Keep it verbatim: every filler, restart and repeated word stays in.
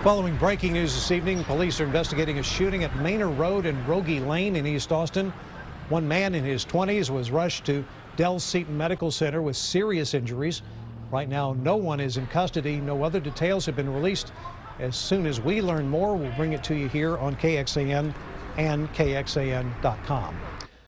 Following breaking news this evening, police are investigating a shooting at Manor Road and Rogge Lane in East Austin. One man in his twenties was rushed to Del Seaton Medical Center with serious injuries. Right now, no one is in custody. No other details have been released. As soon as we learn more, we'll bring it to you here on K X A N and K X A N dot com.